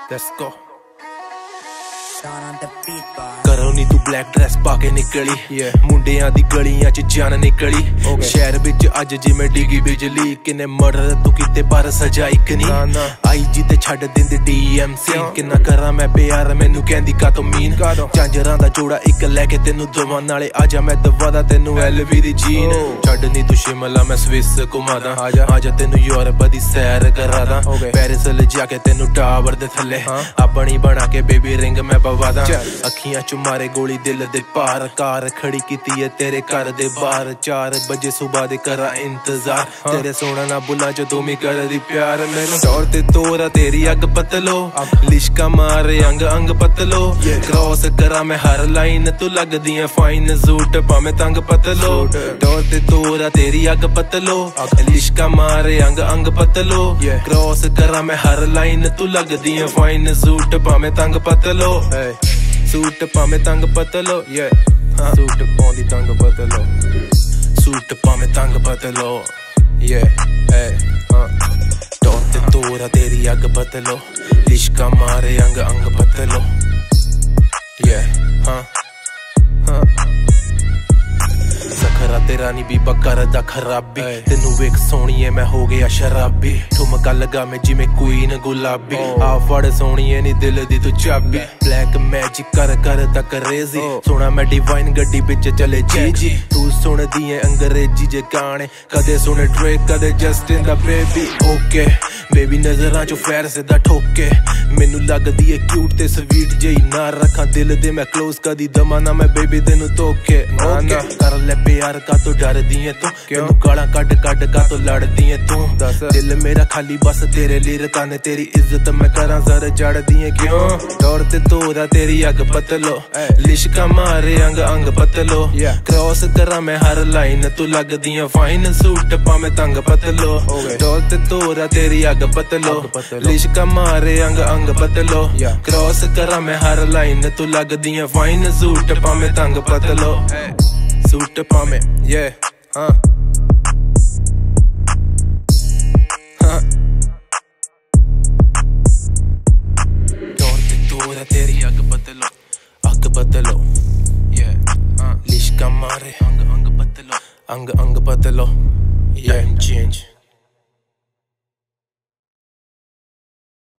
Let's go. घरों नी तू black dress पाके निकली मुंडियां दी गलियां च जान निकली शहर विच अज जिवें डिगी बिजली किन्ने मर्डर तू कीते पर सजा इक नी आई जी ते छड्ड दिंदी DMC किन्ना करां मैं प्यार मैनू कहंदी का तो मीन झांजरां दा जोड़ा इक लैके तेनू दवां नाले आजा मैं दवादा तेनू LV दी जीन छड्ड नी तू शिमला मैं स्विस घुमादा आजा तेनू यूरोप दी सैर करादा पेरिस ले जाके तेनू टावर दे थल्ले अपनी बना के बेबी रिंग मैं पवादा अखियां चु मारे गोली दिल दे पार कार खड़ी कीती है तेरे घर दे बाहर 4 बजे सुबह दे करा इंतजार तेरे सोना ना बुला जो तुम ही कर दी प्यार मैनू दौड़ ते तोरा तेरी अग पतलो लिशका मारे अंग अंग पतलो क्रॉस करा मैं हर लाइन तू लगदी है फाइन सूट पावे तंग पतलो दौड़ ते तोरा तेरी अग पतलो लिशका मारे अंग अंग पतलो क्रॉस करा मैं हर लाइन तू लगदी है फाइन सूट पावे तंग पतलो सूट पावे तंग पतलो सूट पाउंदी तंग पतलो सूट पावे तंग पतलो टॉप ते तोरा तेरी अग पतलो लिशका मारे अंग अंग पतलो सखरा तेरा नी बीबा करदा खराबी तेनू वेख सोहणीए मैं हो गया शराबी ठुमका लगा मैं जिवें क्वीन गुलाबी आ फड़ सोहणीए नी दिल दी तू चाबी ब्लैक मैजिक कर दा क्रेजी सोना मैं डिवाइन गड्डी विच चले जी तू सुनदी है अंग्रेजी जे गाने कदे सुने ड्रेक कदे जस्टिन दा बेबी ओके बेबी नजरां चो फैर सिद्धा ठोके मैनू लगदी है क्यूट ते स्वीट जेही ना रखा दिल दे मैं क्लोज कदी दमा ना मैं बेबी तेनू धोखे ओके कर ले प्यार का तो डरदी है तू मैनू गालां कड का तो लड़दी है तू दिल मेरा खाली बस तेरे लिरकां ने तेरी इज्जत मैं करां जर जड़दी है क्यों दौड़ ते तोरा तेरी अग पतलो लिशका मारे अंग अंग पतलो क्रॉस करा मैं हर लाइन तू लगदी है फाइन सूट पावे तंग पतलो दौड़ ते तोरा तेरी अग पतलो लिशका मारे अंग अंग पतलो क्रॉस करा मैं हर लाइन तू लगदी है फाइन सूट पावे तंग पतलो सूट पावे दौड़ ते तोरा तेरी अग पतलो लिशका मारे अंग अंग पतलो अंग अंग पतलो चेंज